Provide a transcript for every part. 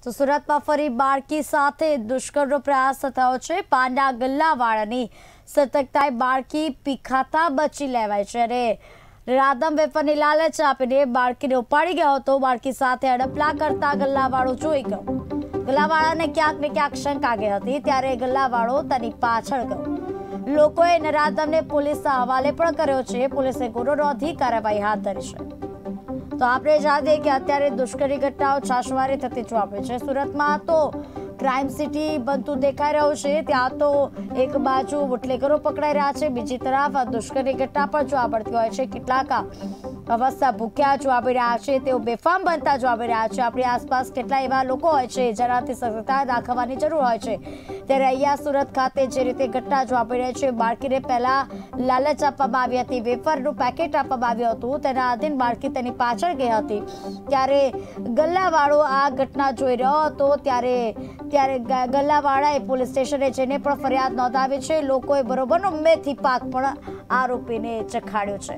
તો સુરતમાં ફરી બાળકી સાથે દુષ્કર્મનો પ્રયાસ થયો છે। પાનના ગલ્લાવાળાની સતર્કતાએ બાળકી પીખાતા બચી લેવાઈ છે અને રાધમ વેફરની લાલચ આપીને બાળકીને ઉપાડી ગયો હતો। બાળકી સાથે અડપલા કરતા ગલ્લાવાળો જોઈ ગયો। ગલ્લાવાળાને ક્યાંક ને ક્યાંક શંકા ગઈ હતી, ત્યારે ગલ્લાવાળો તેની પાછળ ગયો। લોકોએ નરાધમને પોલીસના હવાલે પણ કર્યો છે। પોલીસે ગુનો નોંધી કાર્યવાહી હાથ ધરી છે। તો આપણે જાણીએ કે અત્યારે દુષ્કર્મની ઘટનાઓ છાશવારે થતી જોવા મળે છે। સુરતમાં તો ક્રાઇમ સિટી બનતું દેખાઈ રહ્યું છે। ત્યાં તો એક બાજુ બુટલેગરો પકડાઈ રહ્યા છે, બીજી તરફ દુષ્કર્મની ઘટના પણ જોવા મળતી હોય છે। કેટલાક અવસ્થા ભૂખ્યા જોવા મળી રહ્યા છે, તેઓ બેફામ બનતા જોવા મળી રહ્યા છે। આપણી આસપાસ કેટલા એવા લોકો હોય છે જેનાથી સતર્કતા દાખવવાની જરૂર હોય છે, ત્યારે અહીંયા સુરત ખાતે જે રીતે ઘટના જોવા મળી રહી છે, બાળકીને પહેલા લાલચ આપવામાં આવી હતી, વેફરનું પેકેટ આપવામાં આવ્યું હતું, તેના આધીન બાળકી તેની પાછળ ગઈ હતી। ત્યારે ગલ્લાવાળો આ ઘટના જોઈ રહ્યો હતો, ત્યારે ગલ્લાવાળાએ પોલીસ સ્ટેશને જઈને પણ ફરિયાદ નોંધાવી છે। લોકોએ બરોબરનો મેથી પાક પણ આરોપીને ચખાડ્યો છે।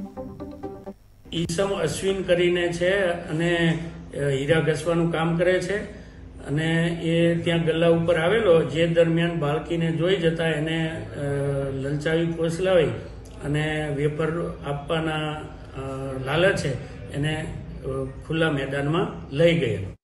ઈસમ અશ્વિન કરીને છે અને હીરા ઘસવાનું કામ કરે છે અને એ ત્યાં ગલ્લા ઉપર આવેલો, જે દરમિયાન બાળકીને જોઈ જતા એને લલચાવી ફોસલાવી અને વેફર આપવાના લાલચે એને ખુલ્લા મેદાનમાં લઈ ગયેલો।